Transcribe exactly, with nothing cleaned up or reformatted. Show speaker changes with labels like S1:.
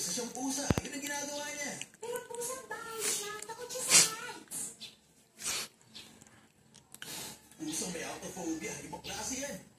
S1: Isa siyang pusa. Yun ang ginagawa niya.
S2: Pero pusang bahay siya. Takot siya sa heights.
S1: Pusang may autophobia. Ibang klase yan.